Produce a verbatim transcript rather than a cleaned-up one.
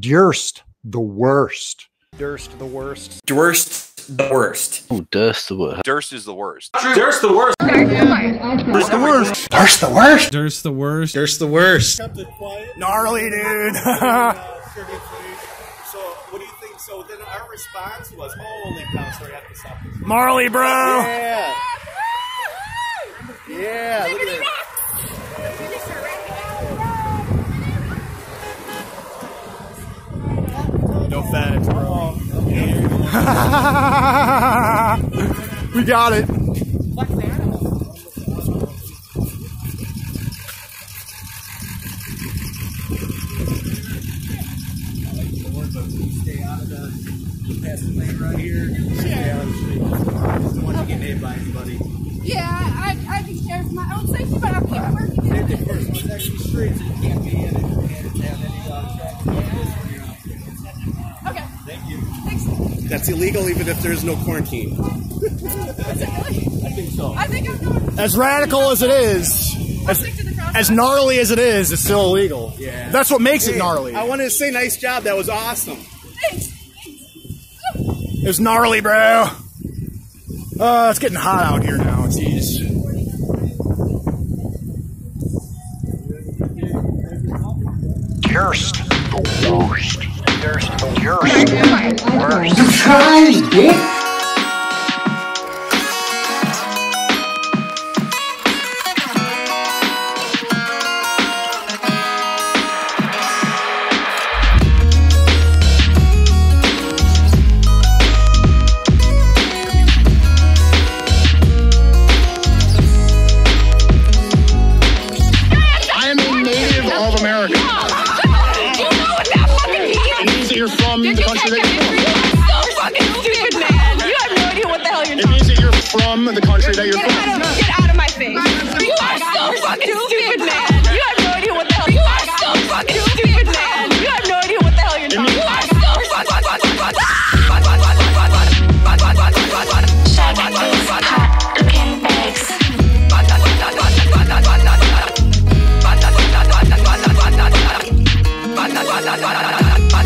Durst the worst. Durst the worst. Durst the worst. Oh, Durst the worst. Durst is the worst. Durst the worst. Durst the worst. Durst the worst. Durst the worst. Durst the worst. Gnarly, dude. So, what do you think? So then our response was, holy cow, sorry, I have to stop this. Marley, bro. Yeah. Yeah, look at it. No facts, bro. We got it. Stay out of the past lane right here. Stay out of the street. Don't want you to get hit by anybody. Yeah, I, I do care for my own safety, but I can't work. Same thing first. Once actually streets, you can't be in it. You can't have any uh, traffic. Okay. Thank you. Thanks. That's illegal even if there's no quarantine. Is it really? I think so. I think I'm going. As radical as it is, as, as gnarly as it is, it's still illegal. Yeah. That's what makes Hey, it gnarly. I wanted to say nice job. That was awesome. Thanks. It was gnarly, bro. Uh, it's getting hot out here now. Jeez. Durst the worst. Durst the worst. Worst. You tried, bitch. You're from the country that you're from. So fucking stupid, man. You have no idea what the hell you're It means that you're from the country that you're Get from. out of, get out of my face. You are so fucking stupid, man. You have no idea what the hell. You are so fucking stupid, man. You have no idea what the hell you're doing. You are so fucking stupid. Hot looking bags.